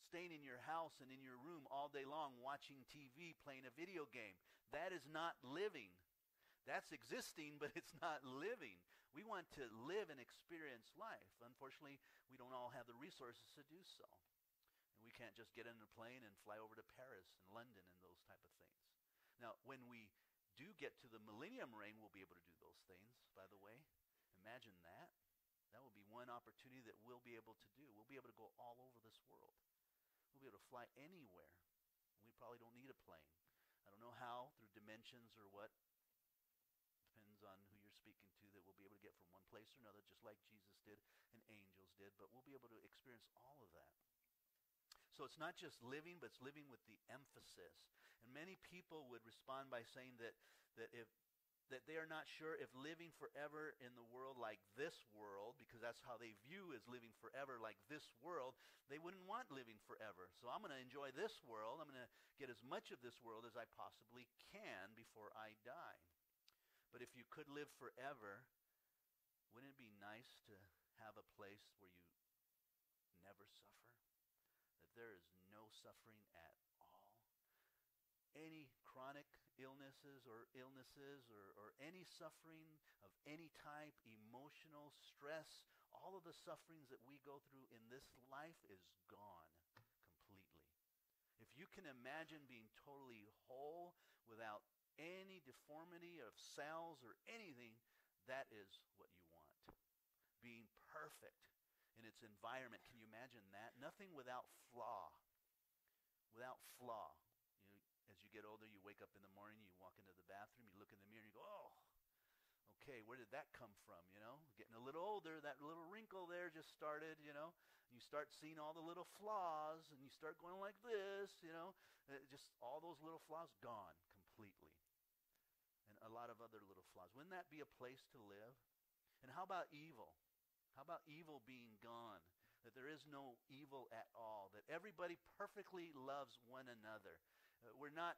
A: staying in your house and in your room all day long, watching T V, playing a video game. That is not living. That's existing, but it's not living. We want to live and experience life. Unfortunately, we don't all have the resources to do so. And we can't just get in a plane and fly over to Paris and London and those type of things. Now, when we do get to the millennium reign, we'll be able to do those things, by the way. Imagine that. That will be one opportunity that we'll be able to do. We'll be able to go all over this world. We'll be able to fly anywhere. We probably don't need a plane. I don't know how, through dimensions or what. Depends on who you're speaking to, that we'll be able to get from one place or another, just like Jesus did and angels did. But we'll be able to experience all of that. So it's not just living, but it's living with the emphasis. And many people would respond by saying that that if that they are not sure if living forever in the world like this world, because that's how they view as living forever like this world, they wouldn't want living forever. So I'm going to enjoy this world. I'm going to get as much of this world as I possibly can before I die. But if you could live forever, wouldn't it be nice to have a place where you never suffer? That there is no suffering at all? Any chronic illnesses or illnesses or, or any suffering of any type, emotional stress, all of the sufferings that we go through in this life is gone completely. If you can imagine being totally whole without any deformity of cells or anything, that is what you want. Being perfect in its environment. Can you imagine that? Nothing without flaw. Without flaw. You, as you get older, you wake up in the morning, you walk into the bathroom, you look in the mirror, and you go, oh, okay, where did that come from, you know? Getting a little older, that little wrinkle there just started, you know? You start seeing all the little flaws, and you start going like this, you know? Uh, just all those little flaws gone completely. And a lot of other little flaws. Wouldn't that be a place to live? And how about evil? How about evil being gone? That there is no evil at all. That everybody perfectly loves one another. Uh, we're not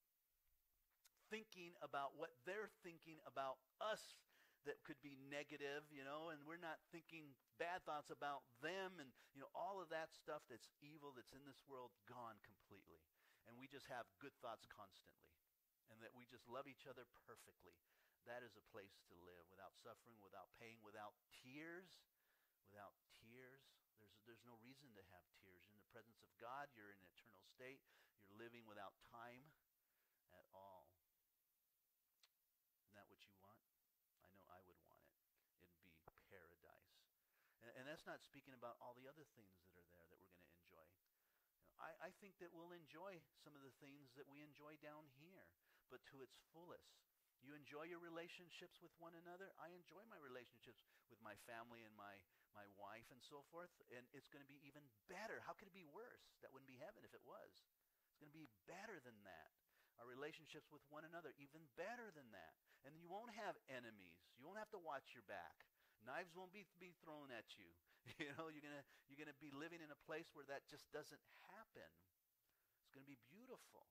A: thinking about what they're thinking about us that could be negative, you know, and we're not thinking bad thoughts about them and, you know, all of that stuff that's evil that's in this world gone completely. And we just have good thoughts constantly. And that we just love each other perfectly. That is a place to live without suffering, without pain, without tears. Without tears. There's, there's no reason to have tears. In the presence of God, you're in an eternal state. You're living without time at all. Isn't that what you want? I know I would want it. It'd be paradise. And, and that's not speaking about all the other things that are there that we're going to enjoy. You know, I, I think that we'll enjoy some of the things that we enjoy down here, but to its fullest. You enjoy your relationships with one another. I enjoy my relationships with my family and my, my wife and so forth. And it's going to be even better. How could it be worse? That wouldn't be heaven if it was. It's going to be better than that. Our relationships with one another, even better than that. And you won't have enemies. You won't have to watch your back. Knives won't be, be thrown at you. You know, you're going to you're going to be living in a place where that just doesn't happen. It's going to be beautiful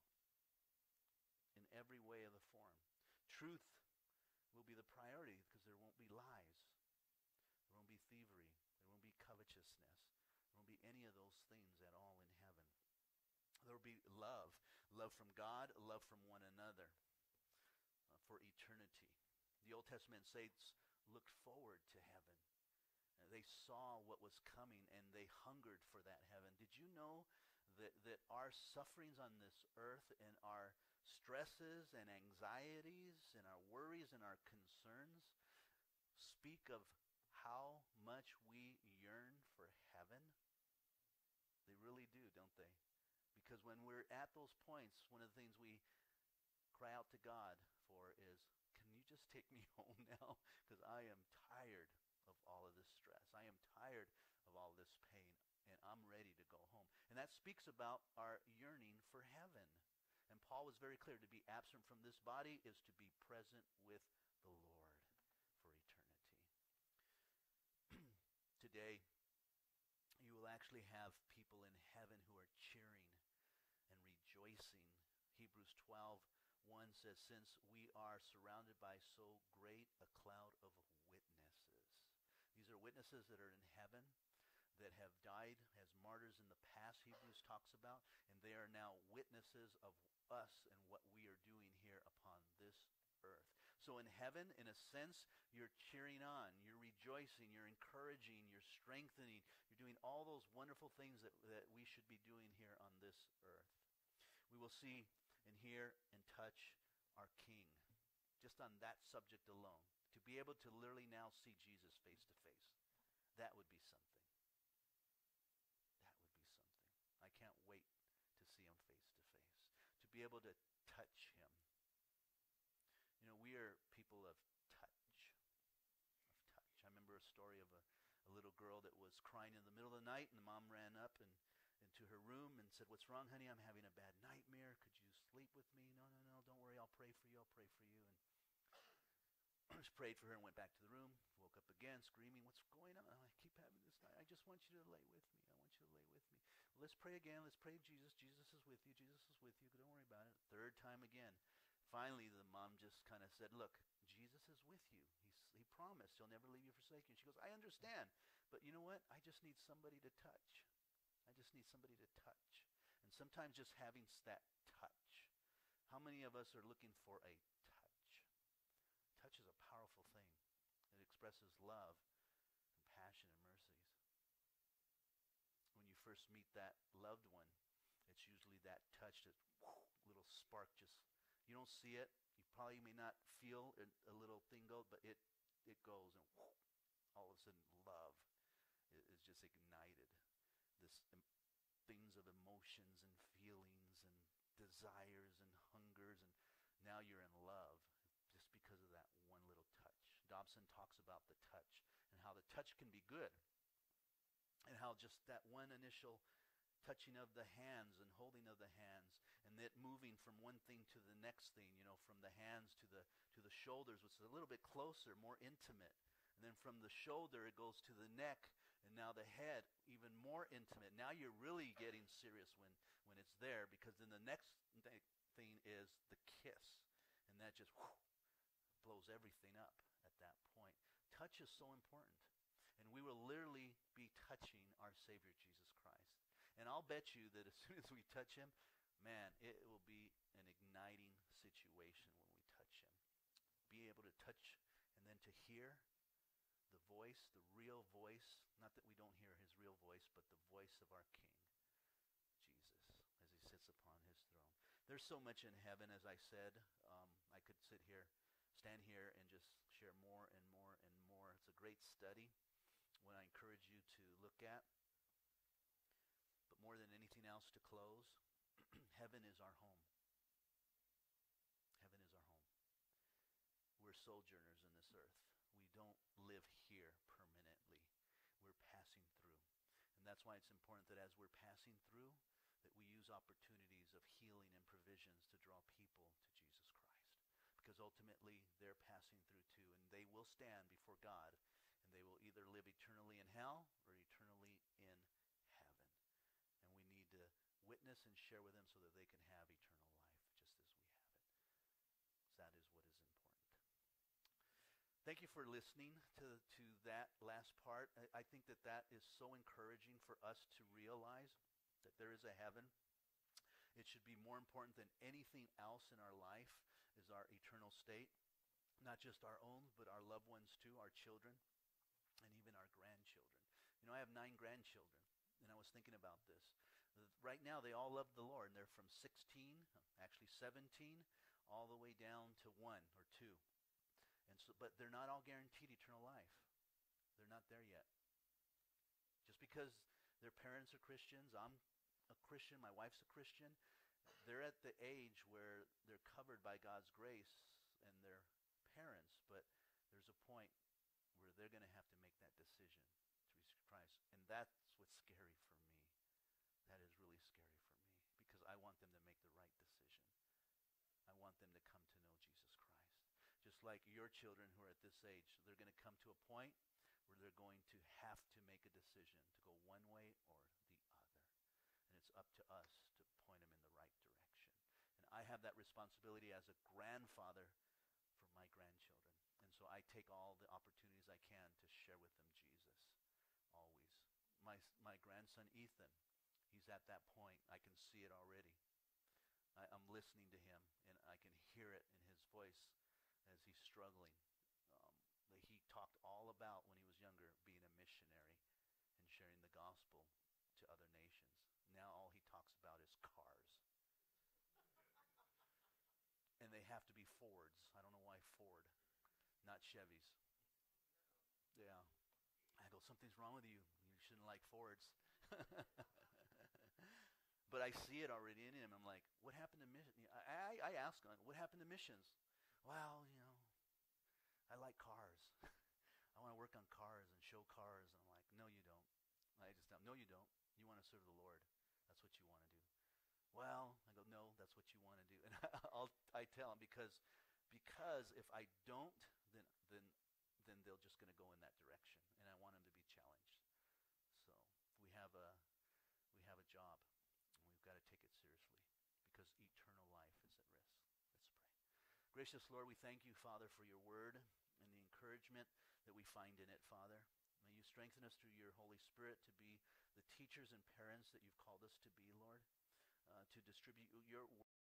A: in every way of the form. Truth will be the priority because there won't be lies. There won't be thievery. There won't be covetousness. There won't be any of those things at all in heaven. There will be love. Love from God, love from one another uh, for eternity. The Old Testament saints looked forward to heaven. Uh, they saw what was coming and they hungered for that heaven. Did you know that, that our sufferings on this earth and our stresses and anxieties and our worries and our concerns speak of how much we yearn for heaven? They really do, don't they? Because when we're at those points, one of the things we cry out to God for is, can you just take me home now? Because I am tired of all of this stress. I am tired of all this pain, and I'm ready to go home. And that speaks about our yearning for heaven. And Paul was very clear, to be absent from this body is to be present with the Lord for eternity. Today, you will actually have people in heaven who are cheering and rejoicing. Hebrews twelve one says, since we are surrounded by so great a cloud of witnesses. These are witnesses that are in heaven that have died as martyrs in the past, Hebrews talks about, and they are now witnesses of us and what we are doing here upon this earth. So in heaven, in a sense, you're cheering on, you're rejoicing, you're encouraging, you're strengthening, you're doing all those wonderful things that, that we should be doing here on this earth. We will see and hear and touch our King, just on that subject alone. To be able to literally now see Jesus face to face, that would be something. That would be something. I can't wait to see him face to face. To be able to touch him. You know, we are people of touch. Of touch. I remember a story of a, a little girl that was crying in the middle of the night, and the mom ran up and into her room and said, "What's wrong, honey? I'm having a bad nightmare. Could you sleep with me?" "No, no, no, don't worry. I'll pray for you. I'll pray for you." And I just prayed for her and went back to the room, woke up again, screaming, "What's going on? I keep having this night. I just want you to lay with me. I want you to lay with me. Well, let's pray again. Let's pray Jesus. Jesus is with you. Jesus is with you. Don't worry about it." Third time again. Finally, the mom just kind of said, "Look, Jesus is with you. He's, he promised he'll never leave you, forsake you." She goes, "I understand, but you know what? I just need somebody to touch. I just need somebody to touch." And sometimes just having that touch. How many of us are looking for a touch? Touch is a powerful thing. It expresses love, compassion, and mercies. When you first meet that loved one, it's usually that touch, that whoo, little spark just, you don't see it. You probably may not feel a, a little thing go, but it, it goes, and whoo, all of a sudden love is, is just ignited. This em- things of emotions and feelings and desires and hungers, and now you're in love just because of that one little touch. Dobson talks about the touch and how the touch can be good, and how just that one initial touching of the hands and holding of the hands, and that moving from one thing to the next thing, you know, from the hands to the to the shoulders, which is a little bit closer, more intimate. And then from the shoulder, it goes to the neck, and now the head, even more intimate. Now you're really getting serious when, when it's there, because then the next th- thing is the kiss. And that just whoo, blows everything up at that point. Touch is so important. And we will literally be touching our Savior, Jesus Christ. And I'll bet you that as soon as we touch him, man, it will be an igniting situation when we touch him. Be able to touch and then to hear the voice, the real voice, not that we don't hear his real voice, but the voice of our King, Jesus, as he sits upon his throne. There's so much in heaven, as I said. Um, I could sit here, stand here, and just share more and more and more. It's a great study, one I encourage you to look at. But more than anything else, to close, heaven is our home. Heaven is our home. We're sojourners in this earth. We don't live here permanently. We're passing through. And that's why it's important that as we're passing through, that we use opportunities of healing and provisions to draw people to Jesus Christ. Because ultimately, they're passing through too, and they will stand before God, and they will either live eternally in hell or eternally in heaven. And we need to witness and share with them so that they can have eternal life, just as we have it. So that is what is important. Thank you for listening to, to that last part. I, I think that that is so encouraging for us to realize that there is a heaven. It should be more important than anything else in our life is our eternal state. Not just our own, but our loved ones too, our children, and even our grandchildren. You know, I have nine grandchildren, and I was thinking about this. Right now, they all love the Lord, and they're from sixteen, actually seventeen, all the way down to one or two. And so, but they're not all guaranteed eternal life. They're not there yet. Just because their parents are Christians, I'm a Christian, my wife's a Christian, they're at the age where they're covered by God's grace and their parents, but there's a point where they're going to have to make that decision to receive Christ. And that's what's scary for me. That is really scary for me, because I want them to make the right decision. I want them to come to know Jesus Christ. Just like your children who are at this age, they're going to come to a point where they're going to have to make a decision to go one way or the other. And it's up to us to point them in the right direction. And I have that responsibility as a grandfather for my grandchildren. And so I take all the opportunities I can to share with them Jesus, always. my my grandson Ethan, he's at that point. I can see it already. I, I'm listening to him, and I can hear it in his voice as he's struggling. Um, that he talked all about when he was younger being a missionary and sharing the gospel to other nations. Now all he talks about is cars. And they have to be Fords. I don't know why Ford, not Chevys. Yeah. I go, something's wrong with you. You shouldn't like Fords. But I see it already in him. I'm like, what happened to missions? I, I, I ask him, what happened to missions? Well, you know, I like cars. I want to work on cars and show cars. And I'm like, no, you don't. I just don't. No, you don't. You want to serve the Lord. That's what you want to do. Well, I go, no, that's what you want to do. And I'll, I tell him, because, because if I don't, then, then, then they're just going to go in that direction. And I want them to be challenged. So we have a, we have a job. And we've got to take it seriously, because eternal life is at risk. Let's pray. Gracious Lord, we thank you, Father, for your word and the encouragement that we find in it, Father. May you strengthen us through your Holy Spirit to be the teachers and parents that you've called us to be, Lord, uh, to distribute your word.